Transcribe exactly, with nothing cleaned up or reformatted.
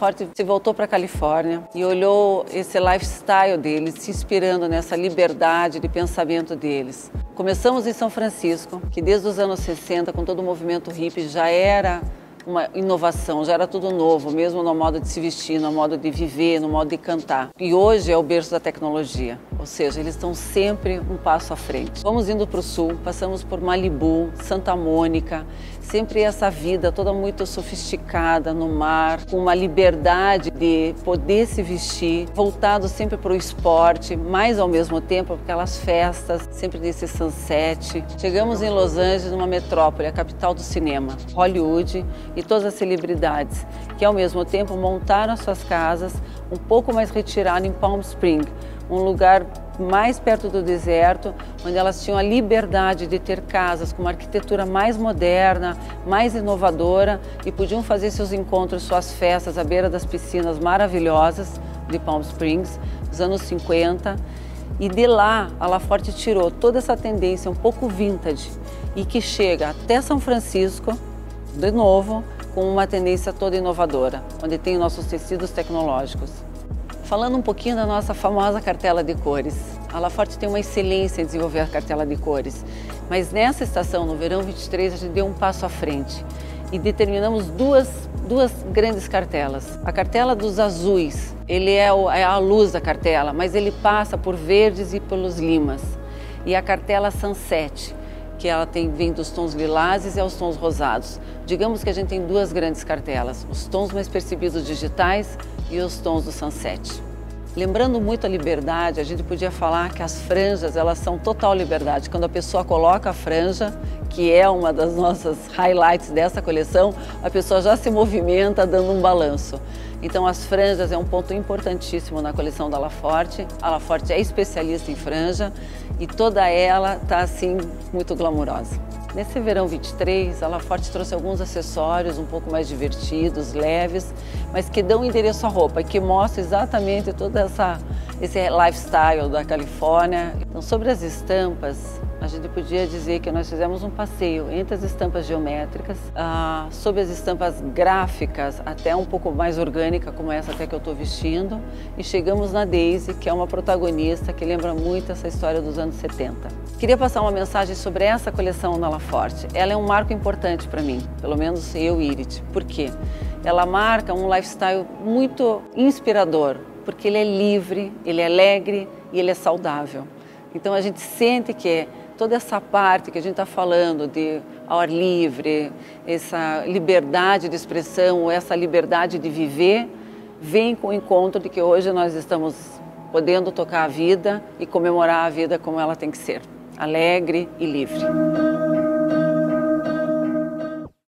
Forte se voltou para a Califórnia e olhou esse lifestyle deles, se inspirando nessa liberdade de pensamento deles. Começamos em São Francisco, que desde os anos sessenta, com todo o movimento hippie, já era uma inovação, já era tudo novo, mesmo no modo de se vestir, no modo de viver, no modo de cantar. E hoje é o berço da tecnologia, ou seja, eles estão sempre um passo à frente. Vamos indo para o sul, passamos por Malibu, Santa Mônica, sempre essa vida toda muito sofisticada no mar, com uma liberdade de poder se vestir, voltado sempre para o esporte, mas ao mesmo tempo aquelas festas, sempre desse sunset. Chegamos em Los Angeles, numa metrópole, a capital do cinema, Hollywood, e todas as celebridades, que ao mesmo tempo montaram suas casas um pouco mais retirado em Palm Springs, um lugar mais perto do deserto, onde elas tinham a liberdade de ter casas com uma arquitetura mais moderna, mais inovadora e podiam fazer seus encontros, suas festas à beira das piscinas maravilhosas de Palm Springs, nos anos cinquenta. E de lá, a La Forte tirou toda essa tendência um pouco vintage e que chega até São Francisco, de novo, com uma tendência toda inovadora, onde tem nossos tecidos tecnológicos. Falando um pouquinho da nossa famosa cartela de cores, a La Forte tem uma excelência em desenvolver a cartela de cores, mas nessa estação, no verão vinte e três, a gente deu um passo à frente e determinamos duas, duas grandes cartelas. A cartela dos azuis, ele é, o, é a luz da cartela, mas ele passa por verdes e pelos limas. E a cartela Sunset, que ela tem, vem dos tons lilazes e aos tons rosados. Digamos que a gente tem duas grandes cartelas, os tons mais percebidos digitais e os tons do sunset. Lembrando muito a liberdade, a gente podia falar que as franjas, elas são total liberdade. Quando a pessoa coloca a franja, que é uma das nossas highlights dessa coleção, a pessoa já se movimenta dando um balanço. Então as franjas é um ponto importantíssimo na coleção da La Forte. A La Forte é especialista em franja e toda ela está assim muito glamurosa. Nesse verão vinte e três, a La Forte trouxe alguns acessórios um pouco mais divertidos, leves, mas que dão endereço à roupa e que mostram exatamente todo essa, esse lifestyle da Califórnia. Então, sobre as estampas, a gente podia dizer que nós fizemos um passeio entre as estampas geométricas, ah, sobre as estampas gráficas, até um pouco mais orgânica, como essa até que eu estou vestindo, e chegamos na Daisy, que é uma protagonista que lembra muito essa história dos anos setenta. Queria passar uma mensagem sobre essa coleção da La Forte. Ela é um marco importante para mim, pelo menos eu e Irit. Por quê? Ela marca um lifestyle muito inspirador, porque ele é livre, ele é alegre e ele é saudável. Então a gente sente que toda essa parte que a gente está falando de ao ar livre, essa liberdade de expressão, essa liberdade de viver, vem com o encontro de que hoje nós estamos podendo tocar a vida e comemorar a vida como ela tem que ser, alegre e livre.